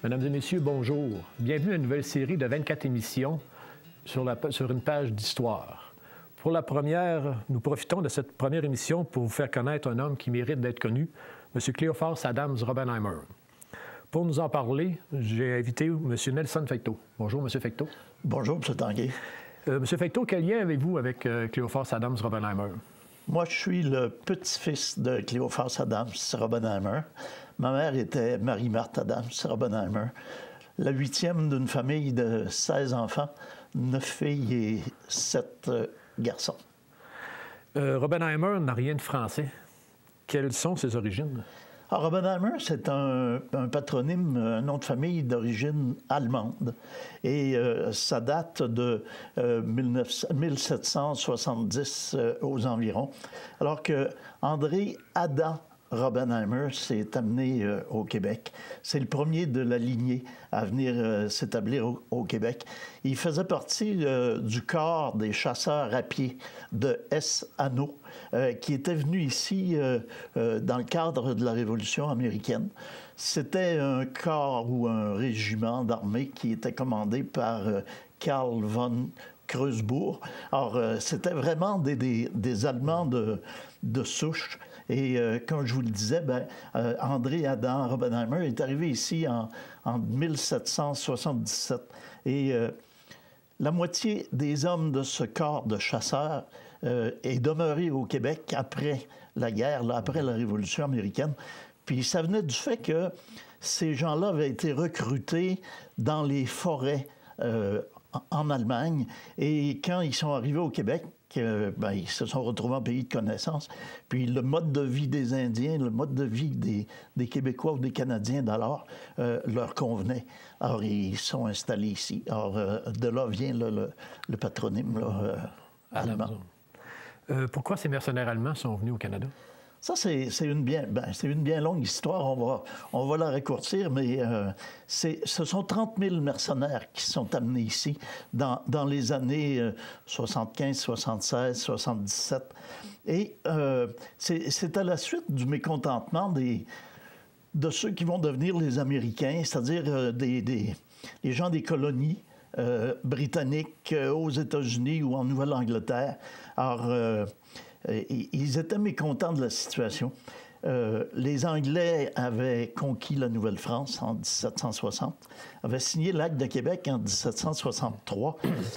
Mesdames et messieurs, bonjour. Bienvenue à une nouvelle série de 24 émissions sur une page d'histoire. Pour la première, nous profitons de cette première émission pour vous faire connaître un homme qui mérite d'être connu, M. Cléophas Adams Robbenheimer. Pour nous en parler, j'ai invité M. Nelson Fecteau. Bonjour, M. Fecteau. Bonjour, M. Tanguay. M. Fecteau, quel lien avez-vous avec Cléophas Adams Robbenheimer? Moi, je suis le petit-fils de Cléophas Adams Robbenheimer. Ma mère était Marie-Marthe Adams Robbenheimer, la 8e d'une famille de 16 enfants, 9 filles et 7 garçons. Robbenheimer n'a rien de français. Quelles sont ses origines? Alors, Robbenheimer, c'est un patronyme, un nom de famille d'origine allemande. Et ça date de 1770 aux environs. Alors que André Adam Robbenheimer s'est amené au Québec. C'est le premier de la lignée à venir s'établir au Québec. Il faisait partie du corps des chasseurs à pied de S. Hannot, qui était venu ici dans le cadre de la Révolution américaine. C'était un corps ou un régiment d'armée qui était commandé par Karl von Kreuzburg. Alors, c'était vraiment des Allemands de souche. Et comme je vous le disais, André Adam Robbenheimer est arrivé ici en 1777. Et la moitié des hommes de ce corps de chasseurs est demeuré au Québec après la guerre, après la Révolution américaine. Puis ça venait du fait que ces gens-là avaient été recrutés dans les forêts en Allemagne. Et quand ils sont arrivés au Québec, ils se sont retrouvés en pays de connaissance. Puis le mode de vie des Indiens, le mode de vie des Québécois ou des Canadiens d'alors leur convenait. Alors, ils sont installés ici. Alors, de là vient le patronyme allemand. Pourquoi ces mercenaires allemands sont venus au Canada? Ça, c'est une bien longue histoire. On va la raccourcir, mais ce sont 30 000 mercenaires qui sont amenés ici dans les années 75, 76, 77. Et c'est à la suite du mécontentement de ceux qui vont devenir les Américains, c'est-à-dire les gens des colonies britanniques aux États-Unis ou en Nouvelle-Angleterre. Alors, ils étaient mécontents de la situation. Les Anglais avaient conquis la Nouvelle-France en 1760, avaient signé l'Acte de Québec en 1763,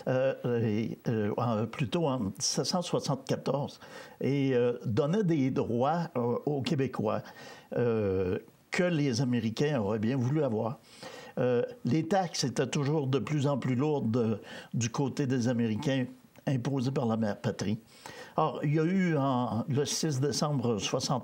plutôt en 1774, et donnaient des droits aux Québécois que les Américains auraient bien voulu avoir. Les taxes étaient toujours de plus en plus lourdes du côté des Américains, imposées par la mère patrie. Or, il y a eu, le 6 décembre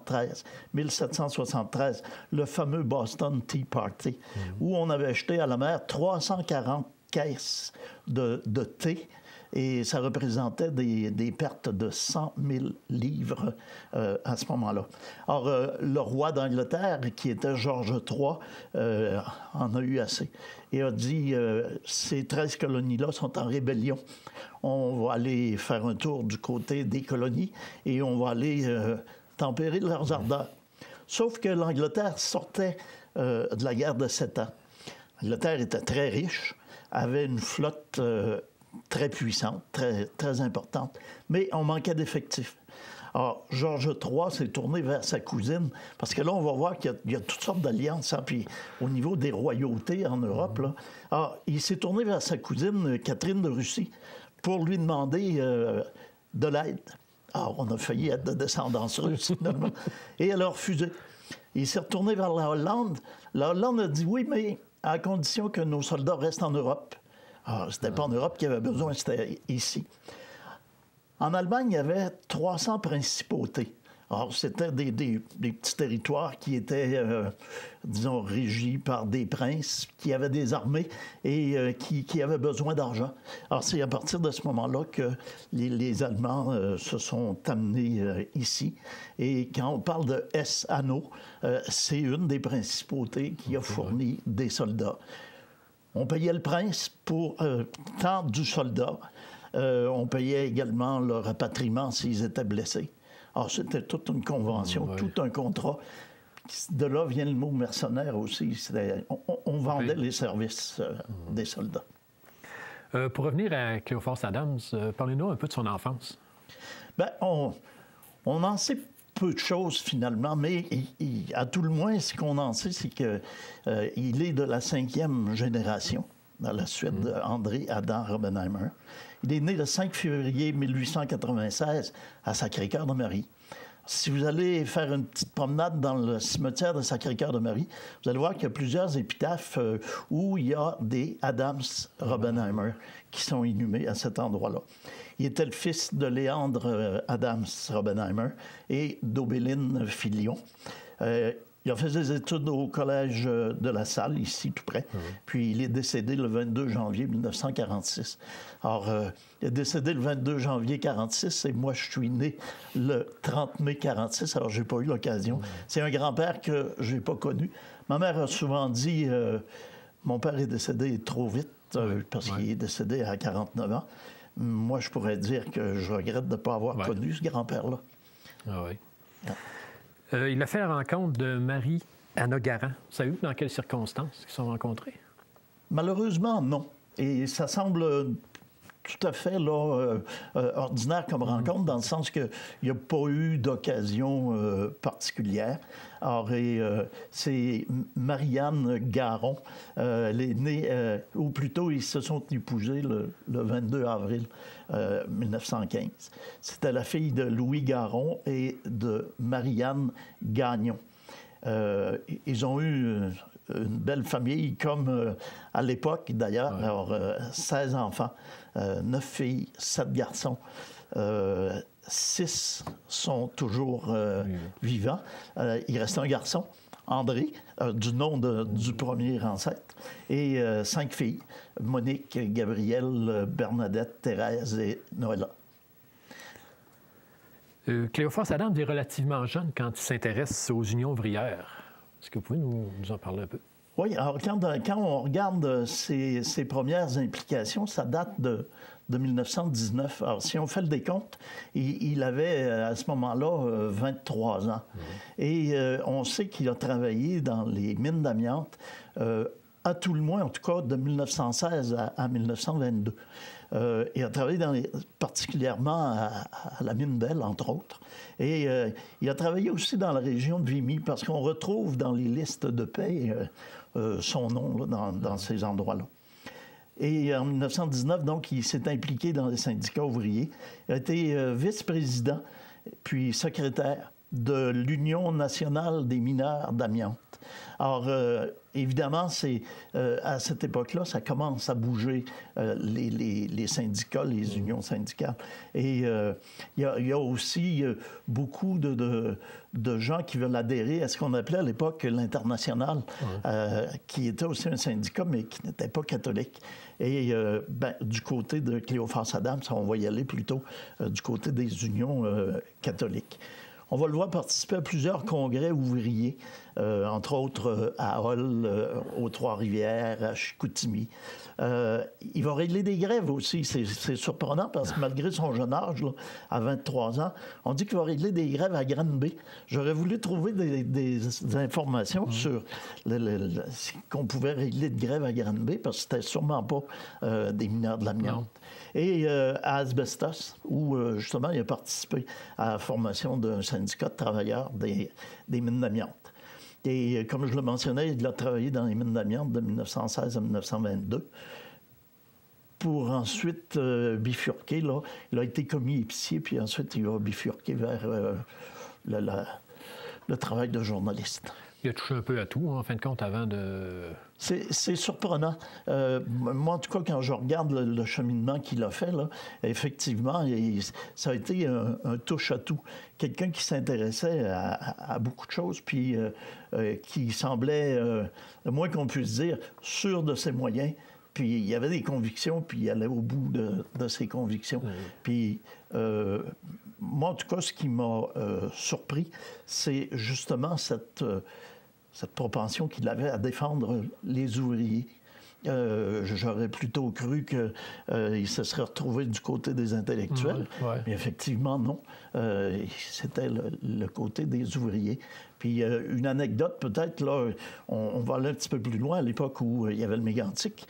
1773, le fameux Boston Tea Party, où on avait acheté à la mer 340 caisses de thé, et ça représentait des pertes de 100 000 livres à ce moment-là. Or, le roi d'Angleterre, qui était Georges III, en a eu assez et a dit ces 13 colonies-là sont en rébellion. On va aller faire un tour du côté des colonies et on va aller tempérer leurs ardeurs. Sauf que l'Angleterre sortait de la guerre de 7 ans. L'Angleterre était très riche, avait une flotte très puissante, très, très importante, mais on manquait d'effectifs. Alors, Georges III s'est tourné vers sa cousine, parce que là, on va voir qu'il y a toutes sortes d'alliances, hein, puis au niveau des royautés en Europe, là. Alors, il s'est tourné vers sa cousine, Catherine de Russie, pour lui demander de l'aide. Alors, on a failli être de descendance russe, finalement. Et elle a refusé. Il s'est retourné vers la Hollande. La Hollande a dit oui, mais à condition que nos soldats restent en Europe. Alors, c'était pas en Europe qu'il y avait besoin, c'était ici. En Allemagne, il y avait 300 principautés. Alors, c'était des petits territoires qui étaient, disons, régis par des princes qui avaient des armées et qui avaient besoin d'argent. Alors, c'est à partir de ce moment-là que les Allemands se sont amenés ici. Et quand on parle de S. Hannot, c'est une des principautés qui a fourni des soldats. On payait le prince pour tant du soldat. On payait également leur rapatriement s'ils étaient blessés. Alors, c'était toute une convention, tout un contrat de là vient le mot mercenaire aussi. On vendait les services des soldats. Pour revenir à Cléophas Adams, parlez-nous un peu de son enfance. Bien, on en sait peu de choses finalement, mais à tout le moins, ce qu'on en sait, c'est qu'il est de la 5e génération, à la suite d'André Adam Robbenheimer. Il est né le 5 février 1896 à Sacré-Cœur-de-Marie. Si vous allez faire une petite promenade dans le cimetière de Sacré-Cœur-de-Marie, vous allez voir qu'il y a plusieurs épitaphes où il y a des Adams Robbenheimer qui sont inhumés à cet endroit-là. Il était le fils de Léandre Adams Robbenheimer et d'Aubéline Filion. Il a fait des études au collège de La Salle, ici, tout près. Puis il est décédé le 22 janvier 1946. Alors, il est décédé le 22 janvier 1946 et moi, je suis né le 30 mai 1946. Alors, je n'ai pas eu l'occasion. C'est un grand-père que je n'ai pas connu. Ma mère a souvent dit mon père est décédé trop vite parce qu'il est décédé à 49 ans. Moi, je pourrais dire que je regrette de ne pas avoir connu ce grand-père-là. Ah oui. Il a fait la rencontre de Marie-Anna Garand. Vous savez dans quelles circonstances ils se sont rencontrés? Malheureusement, non. Et ça semble tout à fait ordinaire comme rencontre, dans le sens qu'il n'y a pas eu d'occasion particulière. Alors, c'est Marianne Garon. Elle est née, ou plutôt, ils se sont épousés le 22 avril 1915. C'était la fille de Louis Garon et de Marianne Gagnon. Ils ont eu une belle famille, comme à l'époque d'ailleurs. Ouais. Alors, 16 enfants, 9 filles, 7 garçons. 6 sont toujours vivants. Il reste un garçon, André, du nom du premier ancêtre, et 5 filles, Monique, Gabrielle, Bernadette, Thérèse et Noëlla. Cléophas Adams est relativement jeune quand il s'intéresse aux unions ouvrières. Est-ce que vous pouvez nous en parler un peu? Oui, alors quand on regarde ses premières implications, ça date de 1919. Alors, si on fait le décompte, il avait à ce moment-là 23 ans. Et on sait qu'il a travaillé dans les mines d'amiante, à tout le moins, en tout cas, de 1916 à 1922. Il a travaillé particulièrement à la mine d'Elle, entre autres. Et il a travaillé aussi dans la région de Vimy, parce qu'on retrouve dans les listes de paie son nom là, dans ces endroits-là. Et en 1919, donc, il s'est impliqué dans les syndicats ouvriers. Il a été vice-président, puis secrétaire de l'Union nationale des mineurs d'amiante. Alors, évidemment, c'est à cette époque-là, ça commence à bouger les syndicats, les unions syndicales. Et il y a aussi beaucoup de gens qui veulent adhérer à ce qu'on appelait à l'époque l'Internationale, qui était aussi un syndicat, mais qui n'était pas catholique. Et du côté de Cléophas Adams, on va y aller plutôt du côté des unions catholiques. On va le voir participer à plusieurs congrès ouvriers, entre autres à Hull, aux Trois-Rivières, à Chicoutimi. Il va régler des grèves aussi. C'est surprenant parce que malgré son jeune âge, là, à 23 ans, on dit qu'il va régler des grèves à Granby. J'aurais voulu trouver des informations sur qu'on pouvait régler de grève à Granby parce que c'était sûrement pas des mineurs de l'amiante. Et à Asbestos, où justement il a participé à la formation d'un syndicat de travailleurs des mines d'amiante. Et comme je le mentionnais, il a travaillé dans les mines d'amiante de 1916 à 1922 pour ensuite bifurquer. Là, il a été commis épicier, puis ensuite il va bifurquer vers le travail de journaliste. Il a touché un peu à tout, en fin de compte, avant de... C'est surprenant. Moi, en tout cas, quand je regarde le cheminement qu'il a fait, là, effectivement, ça a été un touche-à-tout. Quelqu'un qui s'intéressait à beaucoup de choses, puis qui semblait, le moins qu'on puisse dire, sûr de ses moyens. Puis il y avait des convictions, puis il allait au bout de ses convictions. Puis moi, en tout cas, ce qui m'a surpris, c'est justement cette propension qu'il avait à défendre les ouvriers. J'aurais plutôt cru qu'il se serait retrouvé du côté des intellectuels. Mais effectivement, non. C'était le côté des ouvriers. Puis une anecdote, peut-être, là, on va aller un petit peu plus loin, à l'époque où il y avait le Mégantic.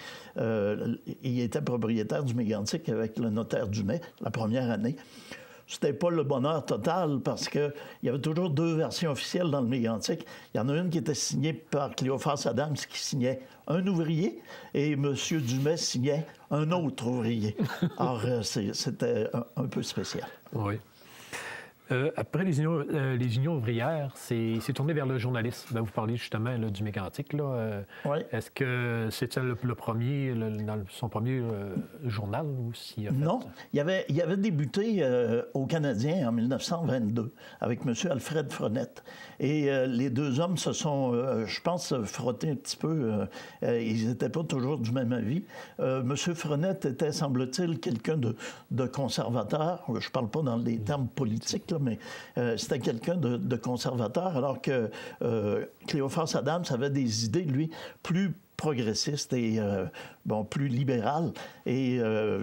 Il était propriétaire du Mégantic avec le notaire Dumais, la première année. C'était pas le bonheur total parce qu'il y avait toujours deux versions officielles dans le Mégantic. Il y en a une qui était signée par Cléophas Adams, qui signait un ouvrier, et M. Dumais signait un autre ouvrier. Alors, c'était un peu spécial. Oui. Après les unions ouvrières, c'est tourné vers le journalisme. Ben, vous parlez justement là, du Mégantic. Oui. Est-ce que c'était le premier, dans son premier journal aussi? Non. Il avait débuté au Canadien en 1922 avec M. Alfred Frenette. Et les deux hommes se sont, je pense, frottés un petit peu. Ils n'étaient pas toujours du même avis. M. Frenette était, semble-t-il, quelqu'un de conservateur. Je ne parle pas dans les termes politiques, là, mais c'était quelqu'un de conservateur, alors que Cléophas Adams avait des idées, lui, plus progressistes et plus libérales. Et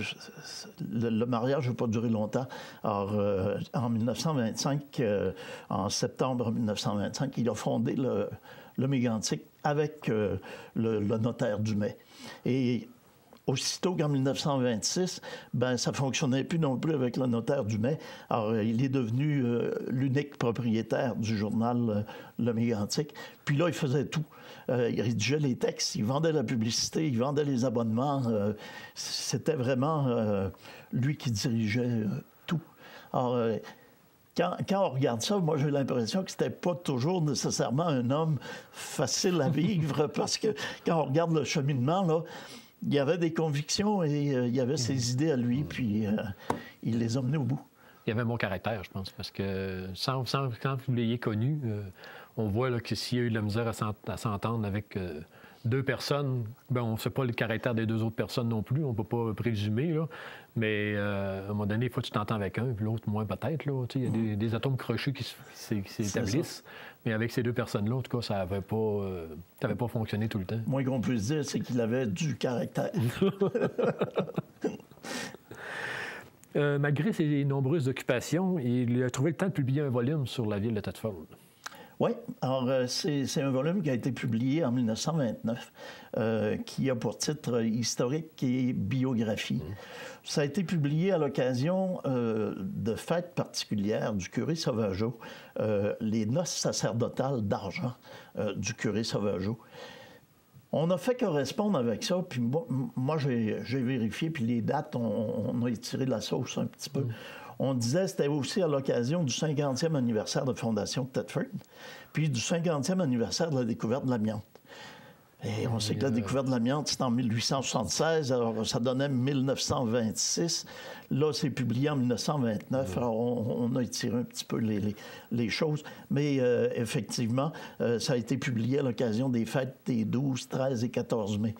le mariage n'a pas duré longtemps. Alors, en 1925, en septembre 1925, il a fondé le Mégantic avec le notaire Dumais. Et aussitôt qu'en 1926, ça ne fonctionnait plus non plus avec le notaire Dumais. Alors, il est devenu l'unique propriétaire du journal Le Mégantic. Puis là, il faisait tout. Il rédigeait les textes, il vendait la publicité, il vendait les abonnements. C'était vraiment lui qui dirigeait tout. Alors, quand on regarde ça, moi, j'ai l'impression que c'était pas toujours nécessairement un homme facile à vivre, parce que quand on regarde le cheminement, là, il y avait des convictions et il y avait ses idées à lui, puis il les a menées au bout. Il y avait un bon caractère, je pense, parce que quand vous l'ayez connu, on voit là, que s'il y a eu de la misère à s'entendre avec deux personnes, on ne sait pas le caractère des deux autres personnes non plus, on ne peut pas présumer, là, mais à un moment donné, il faut que tu t'entends avec un, puis l'autre moins peut-être. Il y a des atomes crochus qui s'établissent, mais avec ces deux personnes-là, en tout cas, ça n'avait pas fonctionné tout le temps. Moins qu'on puisse dire, c'est qu'il avait du caractère. Malgré ses nombreuses occupations, il a trouvé le temps de publier un volume sur la ville de Thetford. Oui, alors c'est un volume qui a été publié en 1929, qui a pour titre « Historique et biographie ». Ça a été publié à l'occasion de fêtes particulières du curé Sauvageau, les noces sacerdotales d'argent du curé Sauvageau. On a fait correspondre avec ça, puis moi j'ai vérifié, puis les dates, on a étiré de la sauce un petit peu. On disait que c'était aussi à l'occasion du 50e anniversaire de fondation de Thetford, puis du 50e anniversaire de la découverte de l'amiante. Et on sait que la découverte de l'amiante, c'est en 1876, alors ça donnait 1926. Là, c'est publié en 1929, alors on a étiré un petit peu les choses. Mais effectivement, ça a été publié à l'occasion des fêtes des 12, 13 et 14 mai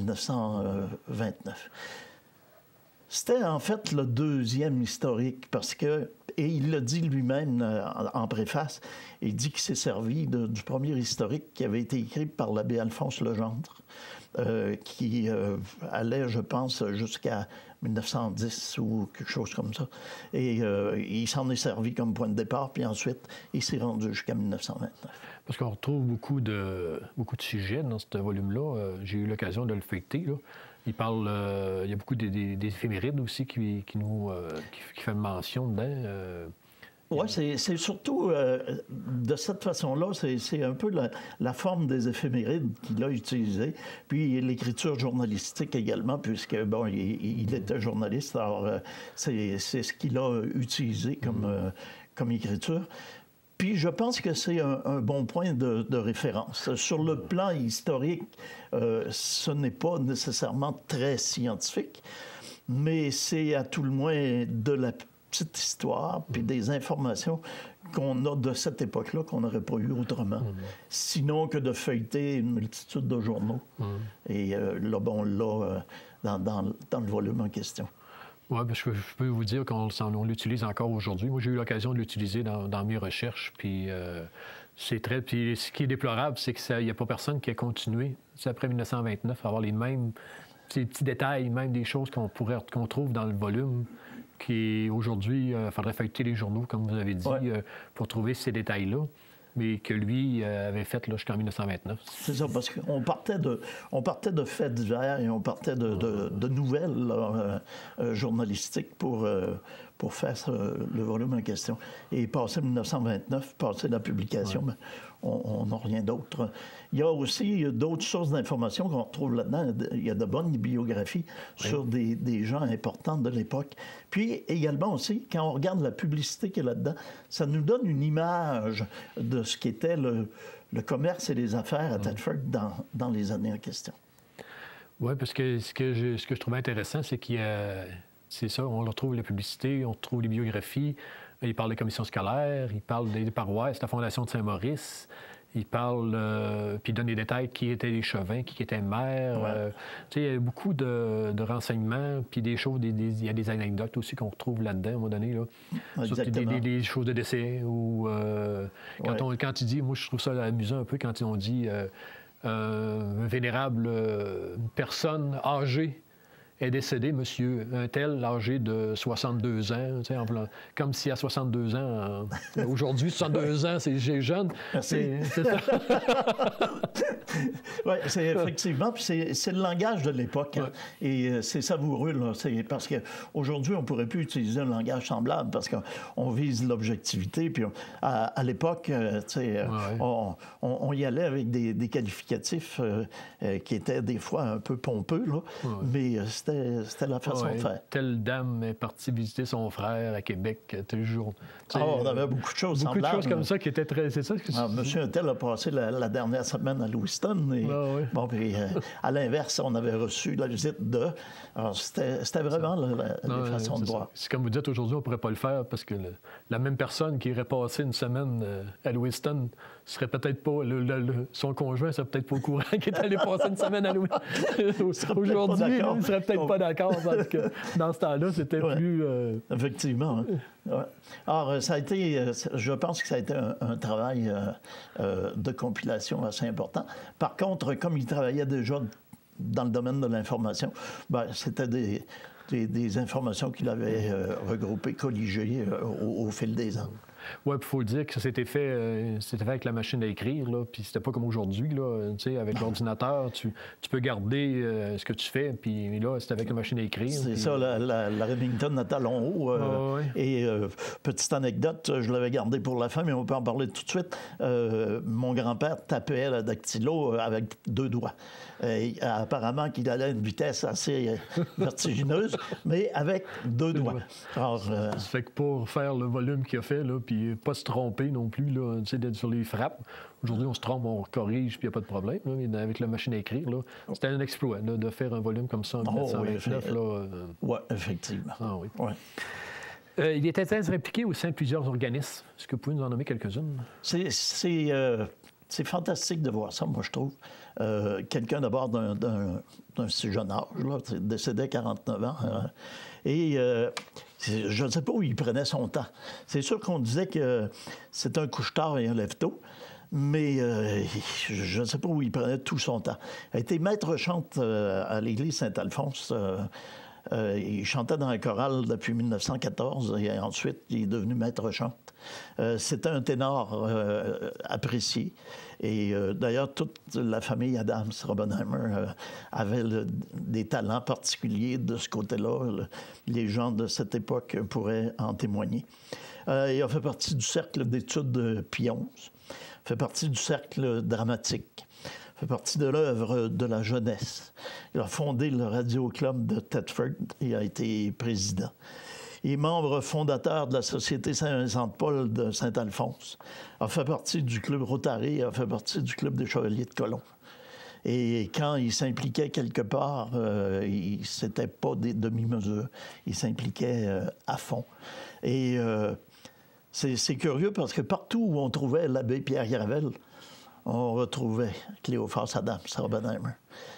1929. C'était en fait le deuxième historique parce que, et il le dit lui-même en préface, il dit qu'il s'est servi du premier historique qui avait été écrit par l'abbé Alphonse Legendre, qui allait, je pense, jusqu'à 1910 ou quelque chose comme ça. Et il s'en est servi comme point de départ, puis ensuite, il s'est rendu jusqu'à 1929. Parce qu'on retrouve beaucoup de sujets dans ce volume-là. J'ai eu l'occasion de le feuilleter, là. Il y a beaucoup des éphémérides aussi qui fait mention dedans. Oui, c'est surtout de cette façon-là, c'est un peu la forme des éphémérides qu'il a utilisée, puis l'écriture journalistique également, puisque, il était journaliste, alors c'est ce qu'il a utilisé comme écriture. Puis je pense que c'est un bon point de référence. Sur le plan historique, ce n'est pas nécessairement très scientifique, mais c'est à tout le moins de la petite histoire, puis des informations qu'on a de cette époque-là qu'on n'aurait pas eu autrement, sinon que de feuilleter une multitude de journaux. Et là, on l'a dans le volume en question. Oui, parce que je peux vous dire qu'on l'utilise encore aujourd'hui. Moi, j'ai eu l'occasion de l'utiliser dans mes recherches, puis c'est très... Puis ce qui est déplorable, c'est qu'il n'y a pas personne qui a continué, après 1929, à avoir les mêmes petits détails, même des choses qu'on trouve dans le volume, qui aujourd'hui, il faudrait feuilleter les journaux, comme vous avez dit, pour trouver ces détails-là, mais que lui avait fait là, jusqu'en 1929. C'est ça, parce qu'on partait de faits divers et on partait de nouvelles là, journalistiques pour faire le volume en question. Et passé 1929, passé la publication, ben, on n'a rien d'autre. Il y a aussi d'autres sources d'informations qu'on retrouve là-dedans. Il y a de bonnes biographies sur des gens importants de l'époque. Puis également aussi, quand on regarde la publicité qu'il y a là-dedans, ça nous donne une image de ce qu'était le commerce et les affaires à Thetford dans les années en question. Oui, parce que ce que je trouvais intéressant, c'est qu'il y a... C'est ça, on retrouve la publicité, on retrouve les biographies. Il parle des commissions scolaires, il parle des paroisses, la Fondation de Saint-Maurice. Il parle, puis il donne des détails qui étaient les Chauvin, qui étaient maires. Tu sais, il y a beaucoup de renseignements, puis des choses, il y a des anecdotes aussi qu'on retrouve là-dedans, à un moment donné. Là. Des choses de décès. Ou, quand il dit, moi, je trouve ça amusant un peu quand on dit vénérable personne âgée est décédé, monsieur un tel, âgé de 62 ans, comme si à 62 ans, aujourd'hui, 62 ans, c'est jeune. C'est ça. Oui, c'est effectivement, puis c'est le langage de l'époque, hein, et c'est savoureux, là, parce qu'aujourd'hui, on ne pourrait plus utiliser un langage semblable, parce qu'on vise l'objectivité, puis à l'époque, on y allait avec des qualificatifs qui étaient des fois un peu pompeux, là, mais c'était la façon de faire. Telle dame est partie visiter son frère à Québec tel jour. On avait beaucoup de choses semblables. Beaucoup de choses comme ça qui étaient très... C'est ça que... Monsieur Untel a passé la dernière semaine à Lewiston. Et, bon, puis à l'inverse, on avait reçu la visite de... Alors, c'était vraiment les façons de voir. C'est comme vous dites, aujourd'hui, on ne pourrait pas le faire parce que la même personne qui irait passer une semaine à Lewiston serait peut-être pas... son conjoint serait peut-être pas au courant qu'il est allé passer une semaine à Lewiston. Aujourd'hui, il ne serait peut-être pas d'accord parce que dans ce temps-là, c'était plus... Effectivement. Hein. Alors, ça a été... je pense que ça a été un travail de compilation assez important. Par contre, comme il travaillait déjà dans le domaine de l'information, ben, c'était des informations qu'il avait regroupées, colligées au fil des ans. Oui, puis il faut le dire que ça s'était fait avec la machine à écrire, là, puis c'était pas comme aujourd'hui, là, tu sais, avec l'ordinateur, tu peux garder ce que tu fais, puis là, c'était avec la machine à écrire. C'est ça, la Remington à talons hauts. Et petite anecdote, je l'avais gardée pour la fin, mais on peut en parler tout de suite. Mon grand-père tapait le dactylo avec 2 doigts. Apparemment qu'il allait à une vitesse assez vertigineuse, mais avec 2 doigts. Alors, ça fait que pour faire le volume qu'il a fait, là, puis pas se tromper non plus, là, d'être sur les frappes. Aujourd'hui, on se trompe, on corrige, puis il n'y a pas de problème. Là, mais avec la machine à écrire, c'était un exploit là, de faire un volume comme ça en 1929. Oui, effectivement. Ah, oui. Il était très impliqué au sein de plusieurs organismes. Est-ce que vous pouvez nous en nommer quelques-unes? C'est fantastique de voir ça, moi, je trouve. Quelqu'un d'abord d'un si jeune âge, là, décédé à 49 ans. Et je ne sais pas où il prenait son temps. C'est sûr qu'on disait que c'est un couche-tard et un lève-tôt, mais je ne sais pas où il prenait tout son temps. Il a été maître chante à l'église Saint-Alphonse. Il chantait dans la chorale depuis 1914 et ensuite il est devenu maître chante. C'était un ténor apprécié. Et d'ailleurs, toute la famille Adams Robbenheimer avait des talents particuliers de ce côté-là. Les gens de cette époque pourraient en témoigner. Il a fait partie du cercle d'études de Pionce, fait partie du cercle dramatique, fait partie de l'œuvre de la jeunesse. Il a fondé le Radio Club de Thetford et a été président. Il est membre fondateur de la Société Saint-Vincent-de-Paul de Saint-Alphonse. A fait partie du Club Rotary, a fait partie du Club des Chevaliers de Colomb. Et quand il s'impliquait quelque part, c'était pas des demi-mesures. Il s'impliquait à fond. Et c'est curieux parce que partout où on trouvait l'abbé Pierre Gravel, on retrouvait Cléophas Adams Robbenheimer.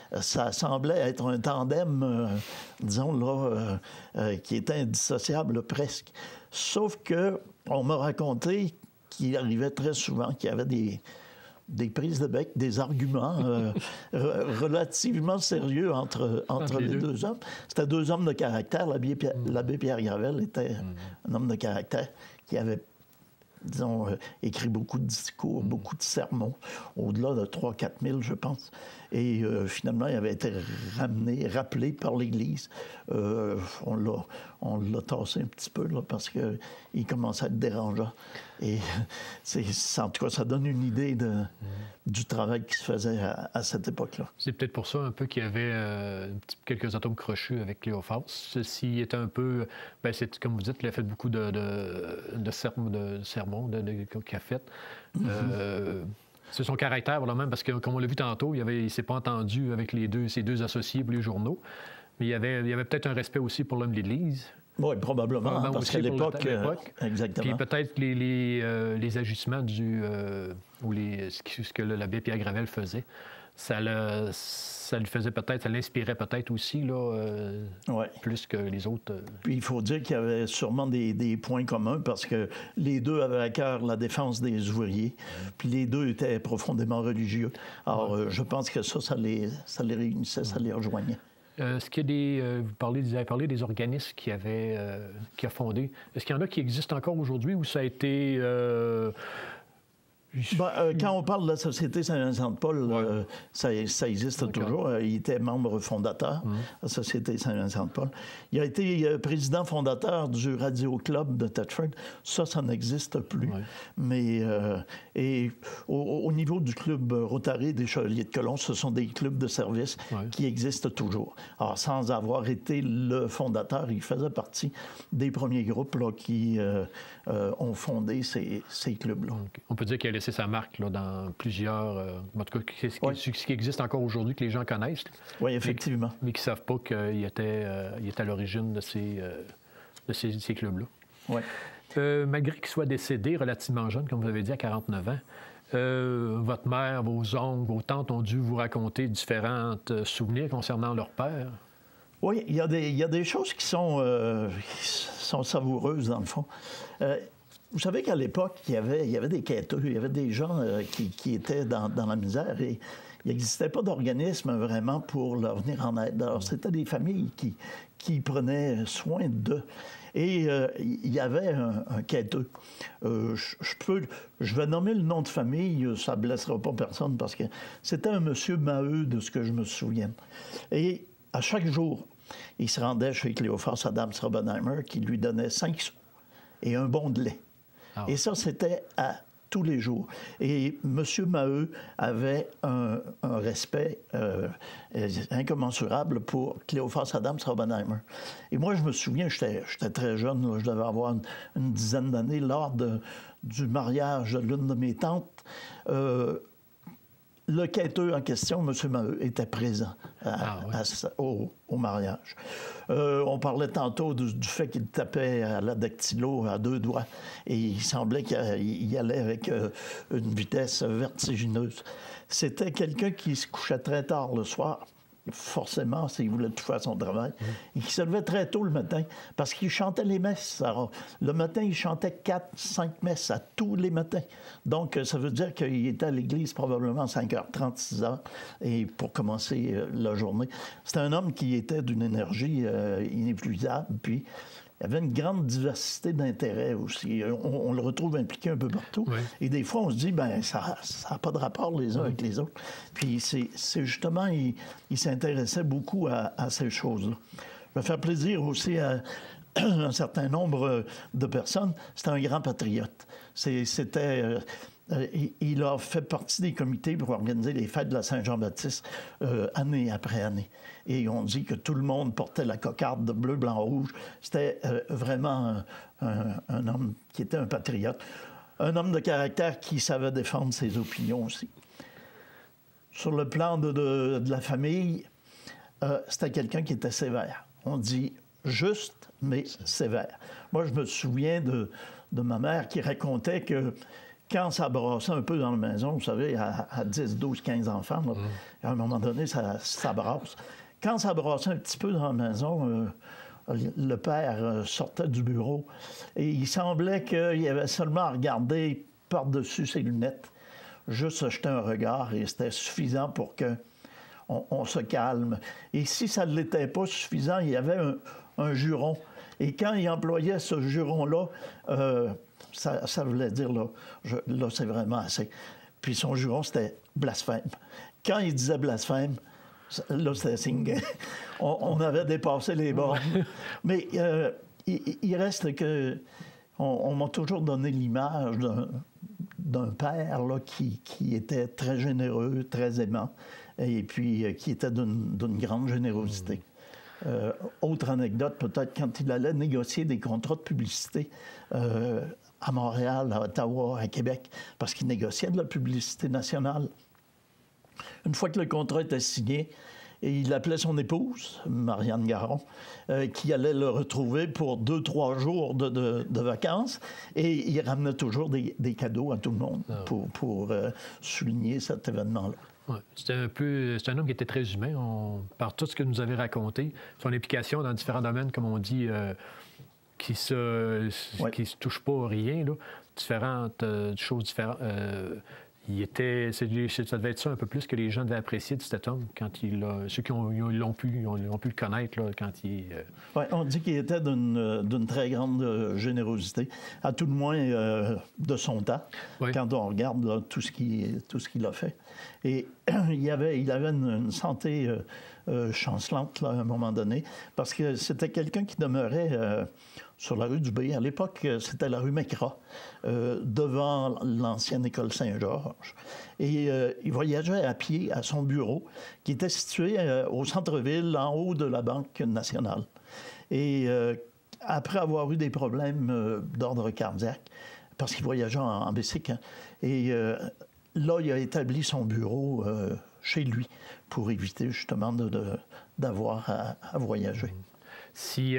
ça semblait être un tandem, disons, là, qui était indissociable là, presque. Sauf que on m'a raconté qu'il arrivait très souvent qu'il y avait des prises de bec, des arguments relativement sérieux entre les deux hommes. C'était deux hommes de caractère. L'abbé Pierre Gravel était un homme de caractère qui avait, disons, écrit beaucoup de discours, beaucoup de sermons, au-delà de 3-4 000, je pense. Et finalement, il avait été rappelé par l'Église. On l'a tassé un petit peu, là, parce qu'il commençait à être dérangeant. Et en tout cas, ça donne une idée du travail qui se faisait à cette époque-là. C'est peut-être pour ça un peu qu'il y avait quelques atomes crochus avec Cléophas. Ceci était un peu... Bien, c'est, comme vous dites, il a fait beaucoup de sermons qu'il a fait. C'est son caractère, voilà, même, parce que, comme on l'a vu tantôt, il ne s'est pas entendu avec ses deux associés pour les journaux. Mais il y avait peut-être un respect aussi pour l'homme de l'Église. Oui, probablement, parce qu'à l'époque... exactement. Puis peut-être les agissements ou ce que l'abbé Pierre Gravel faisait, ça lui faisait peut-être, ça l'inspirait peut-être aussi, là, plus que les autres. Puis il faut dire qu'il y avait sûrement des points communs parce que les deux avaient à cœur la défense des ouvriers, puis les deux étaient profondément religieux. Alors, je pense que ça les réunissait, ça les rejoignait. Est-ce qu'il y a vous avez parlé des organismes qu'il a fondés. Est-ce qu'il y en a qui existent encore aujourd'hui ou ça a été... quand on parle de la Société Saint-Vincent-de-Paul, ça existe toujours. Il était membre fondateur de la Société Saint-Vincent-de-Paul. Il a été président fondateur du Radio Club de Thetford. Ça n'existe plus. Ouais. Mais et au niveau du club Rotary des Chevaliers de Colomb, ce sont des clubs de service qui existent toujours. Alors, sans avoir été le fondateur, il faisait partie des premiers groupes là, qui ont fondé ces clubs-là. Okay. On peut dire qu'il a laissé sa marque là, dans plusieurs... en tout cas, ce qui existe encore aujourd'hui, que les gens connaissent. Oui, effectivement. Mais qui ne savent pas qu'il était à l'origine de ces clubs-là. Oui. Malgré qu'il soit décédé relativement jeune, comme vous avez dit, à 49 ans, votre mère, vos oncles, vos tantes ont dû vous raconter différents souvenirs concernant leur père. Oui, il y a des choses qui sont savoureuses, dans le fond. Vous savez qu'à l'époque, il y avait des quêteux, il y avait des gens qui étaient dans la misère et il n'existait pas d'organisme vraiment pour leur venir en aide. Alors, c'était des familles qui prenaient soin d'eux. Et il y avait un quêteux. Je vais nommer le nom de famille, ça ne blessera pas personne parce que c'était un monsieur Maheu, de ce que je me souviens. Et à chaque jour, il se rendait chez Cléophas Adams Robbenheimer qui lui donnait 5 sous et un bon de lait. Ah. Et ça, c'était à tous les jours. Et M. Maheu avait un respect incommensurable pour Cléophas Adams Robbenheimer. Et moi, je me souviens, j'étais très jeune, là, je devais avoir une dizaine d'années, lors du mariage de l'une de mes tantes. Le quêteux en question, M. Maheu, était présent au mariage. On parlait tantôt du fait qu'il tapait à la dactylo à 2 doigts et il semblait qu'il allait avec une vitesse vertigineuse. C'était quelqu'un qui se couchait très tard le soir, forcément, s'il voulait tout faire son travail, et qui se levait très tôt le matin, parce qu'il chantait les messes. Alors, le matin, il chantait 4-5 messes à tous les matins. Donc, ça veut dire qu'il était à l'église probablement à 5h30, 6h, et pour commencer la journée. C'était un homme qui était d'une énergie inépuisable, puis il y avait une grande diversité d'intérêts aussi. On le retrouve impliqué un peu partout. Oui. Et des fois, on se dit, ben ça n'a pas de rapport les uns avec les autres. Puis c'est justement, il s'intéressait beaucoup à ces choses-là. Je vais faire plaisir aussi à un certain nombre de personnes. C'était un grand patriote. Il a fait partie des comités pour organiser les fêtes de la Saint-Jean-Baptiste année après année. Et on dit que tout le monde portait la cocarde de bleu, blanc, rouge. C'était vraiment un homme qui était un patriote. Un homme de caractère qui savait défendre ses opinions aussi. Sur le plan de la famille, c'était quelqu'un qui était sévère. On dit juste, mais sévère. Moi, je me souviens de ma mère qui racontait que quand ça brassait un peu dans la maison, vous savez, à 10, 12, 15 enfants, là, à un moment donné, ça brasse. Quand ça brassait un petit peu dans la maison, le père sortait du bureau et il semblait qu'il avait seulement à regarder par-dessus ses lunettes, juste à jeter un regard et c'était suffisant pour qu'on se calme. Et si ça ne l'était pas suffisant, il y avait un juron. Et quand il employait ce juron-là, ça voulait dire, là c'est vraiment assez. Puis son juron, c'était blasphème. Quand il disait blasphème, là, c'était signe. On avait dépassé les bornes. Mais il reste que... On m'a toujours donné l'image d'un père là, qui était très généreux, très aimant, et puis qui était d'une grande générosité. Autre anecdote, peut-être, quand il allait négocier des contrats de publicité à Montréal, à Ottawa, à Québec, parce qu'il négociait de la publicité nationale. Une fois que le contrat était signé, il appelait son épouse, Marianne Garon, qui allait le retrouver pour 2-3 jours de vacances, et il ramenait toujours des cadeaux à tout le monde pour souligner cet événement-là. Ouais. C'est un homme qui était très humain, par tout ce que nous avez raconté, son implication dans différents domaines, comme on dit, qui se touchent pas à rien, là, différentes choses différentes. Ça devait être ça un peu plus que les gens devaient apprécier de cet homme quand ceux qui l'ont pu le connaître là, quand il... Oui, on dit qu'il était d'une très grande générosité, à tout le moins de son temps, quand on regarde là, tout ce qu'il a fait. Et il avait une santé chancelante là, à un moment donné, parce que c'était quelqu'un qui demeurait sur la rue du B. À l'époque, c'était la rue Mécra, devant l'ancienne école Saint-Georges. Et il voyageait à pied à son bureau, qui était situé au centre-ville, en haut de la Banque nationale. Et après avoir eu des problèmes d'ordre cardiaque, parce qu'il voyageait en bicycle, hein, et là, il a établi son bureau chez lui pour éviter justement d'avoir à voyager. S'il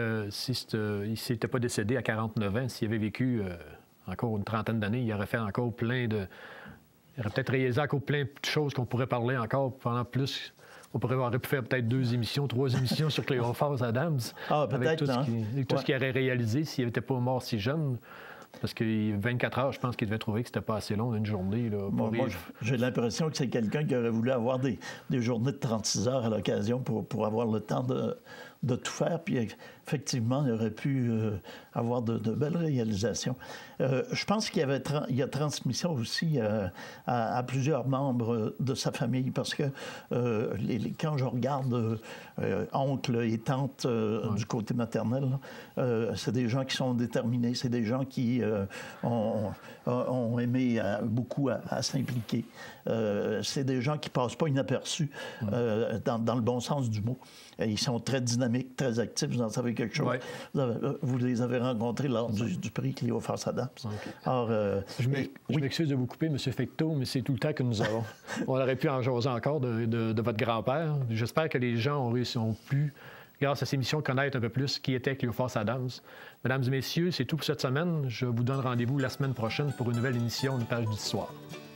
s'était pas décédé à 49 ans, s'il avait vécu encore une trentaine d'années, il aurait fait encore il aurait peut-être réalisé encore plein de choses qu'on pourrait parler encore pendant plus. On aurait pu faire peut-être 2 émissions, 3 émissions sur Cléophas Adams. Ah, peut-être, avec tout ce qu'il aurait réalisé s'il n'était pas mort si jeune. Parce que 24 heures, je pense qu'il devait trouver que c'était pas assez long, une journée. Là, moi, j'ai l'impression que c'est quelqu'un qui aurait voulu avoir des journées de 36 heures à l'occasion pour avoir le temps de tout faire. Puis effectivement, il aurait pu avoir de belles réalisations. Je pense qu'il a transmis ça aussi à plusieurs membres de sa famille, parce que quand je regarde oncle et tante du côté maternel, c'est des gens qui sont déterminés, c'est des gens qui ont aimé beaucoup à s'impliquer. C'est des gens qui ne passent pas inaperçus dans le bon sens du mot. Ils sont très dynamiques, très actifs, vous en savez quelque chose. Ouais. Vous les avez rencontrés lors du prix Cléophas Adams. Okay. Alors, je m'excuse de vous couper, M. Fecteau, mais c'est tout le temps que nous avons. On aurait pu en jaser encore de votre grand-père. J'espère que les gens ont pu, grâce à ces émissions, connaître un peu plus qui était Cléophas Adams. Mesdames et messieurs, c'est tout pour cette semaine. Je vous donne rendez-vous la semaine prochaine pour une nouvelle émission, une page d'histoire.